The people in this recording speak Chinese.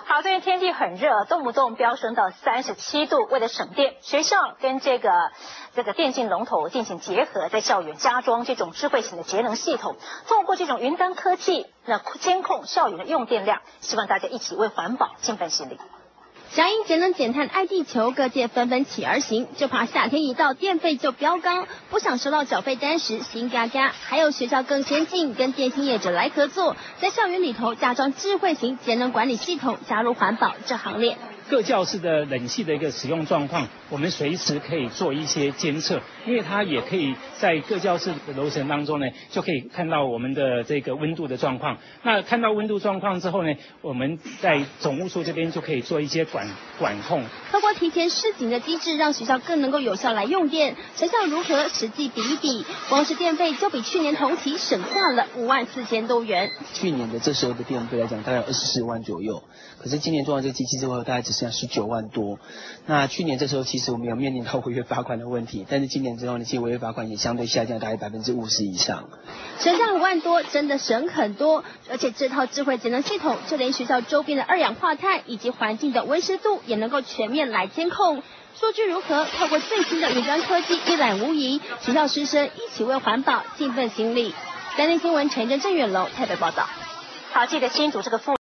好，最近天气很热，动不动飙升到37度。为了省电，学校跟这个电信龙头进行结合，在校园加装这种智慧型的节能系统，透过这种云端科技，监控校园的用电量，希望大家一起为环保尽份心力。 响应节能减碳爱地球，各界纷纷起而行，就怕夏天一到电费就飙高，不想收到缴费单时心嘎嘎。还有学校更先进，跟电信业者来合作，在校园里头加装智慧型节能管理系统，加入环保这行列。 各教室的冷气的一个使用状况，我们随时可以做一些监测，因为它也可以在各教室的楼层当中呢，就可以看到我们的这个温度的状况。那看到温度状况之后呢，我们在总务处这边就可以做一些管控。 透过提前示警的机制，让学校更能够有效来用电。成效如何？实际比一比，光是电费就比去年同期省下了54000多元。 去年的这时候的电费来讲，大概有24万左右，可是今年做完这个机器之后，大概只剩下19万多。那去年这时候其实我们有面临到违约罚款的问题，但是今年之后呢，其实违约罚款也相对下降，大概50%以上。 省下5万多，真的省很多。而且这套智慧节能系统，就连学校周边的二氧化碳以及环境的温湿度，也能够全面来监控。数据如何？透过最新的云端科技，一览无遗。学校师生一起为环保尽份心力。3立新闻陈真郑远楼台北报道。 好，记得新竹这个